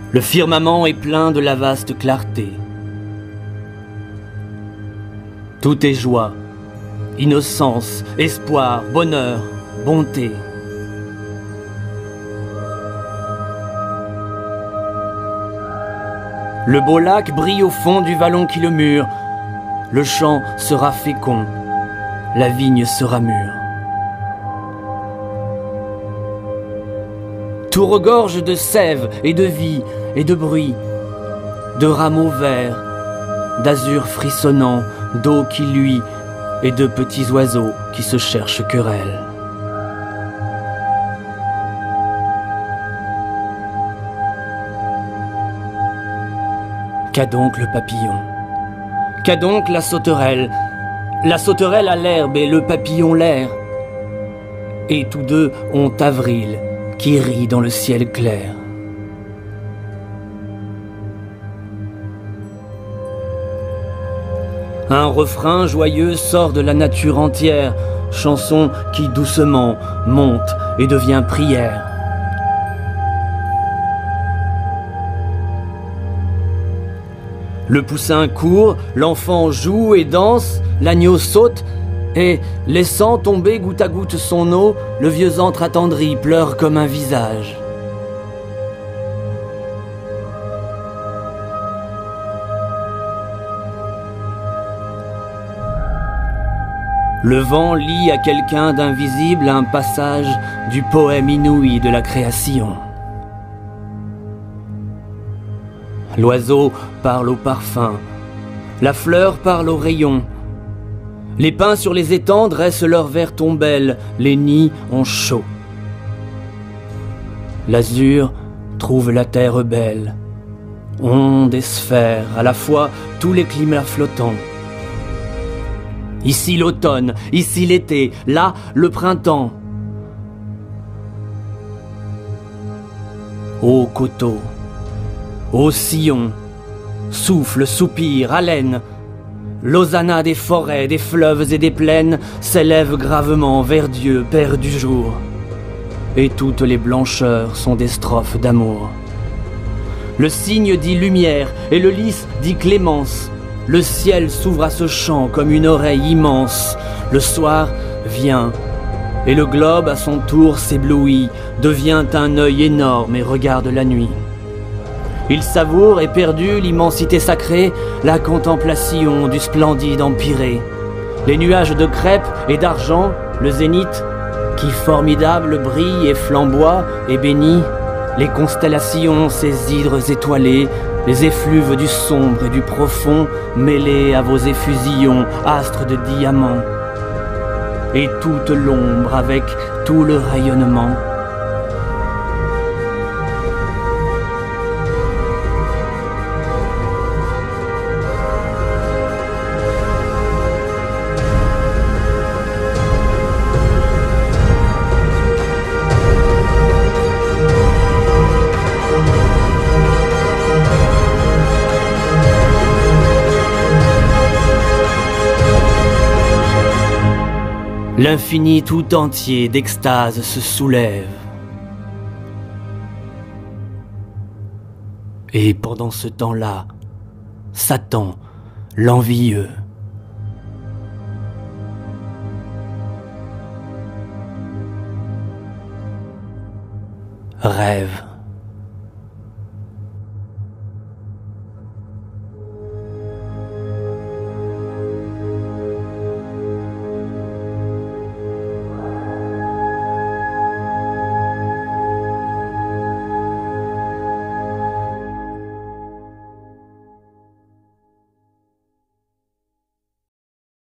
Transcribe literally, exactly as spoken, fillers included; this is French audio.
Le firmament est plein de la vaste clarté. Tout est joie, innocence, espoir, bonheur, bonté. Le beau lac brille au fond du vallon qui le mure. Le champ sera fécond, la vigne sera mûre. Tout regorge de sève et de vie et de bruit, de rameaux verts, d'azur frissonnant, d'eau qui luit et de petits oiseaux qui se cherchent querelle. Qu'a donc le papillon? Qu'a donc la sauterelle? La sauterelle a l'herbe et le papillon l'air. Et tous deux ont avril qui rit dans le ciel clair. Un refrain joyeux sort de la nature entière, chanson qui doucement monte et devient prière. Le poussin court, l'enfant joue et danse, l'agneau saute, et, laissant tomber goutte à goutte son eau, le vieux antre attendri pleure comme un visage. Le vent lit à quelqu'un d'invisible un passage du poème inouï de la création. L'oiseau parle au parfum, la fleur parle au rayon. Les pins sur les étangs dressent leurs vertes ombelles, les nids ont chaud. L'azur trouve la terre belle, ondes et sphères, à la fois tous les climats flottants. Ici l'automne, ici l'été, là le printemps. Ô coteau, ô sillon, souffle, soupir, haleine, l'hosanna des forêts, des fleuves et des plaines s'élève gravement vers Dieu, Père du jour. Et toutes les blancheurs sont des strophes d'amour. Le cygne dit lumière et le lys dit clémence. Le ciel s'ouvre à ce chant comme une oreille immense. Le soir vient, et le globe à son tour s'éblouit, devient un œil énorme et regarde la nuit. Il savoure éperdu l'immensité sacrée, la contemplation du splendide empyrée. Les nuages de crêpe et d'argent, le zénith, qui formidable brille et flamboie et bénit, les constellations, ces hydres étoilés, les effluves du sombre et du profond, mêlés à vos effusions, astres de diamants. Et toute l'ombre avec tout le rayonnement. L'infini tout entier d'extase se soulève. Et pendant ce temps-là, Satan, l'envieux, rêve.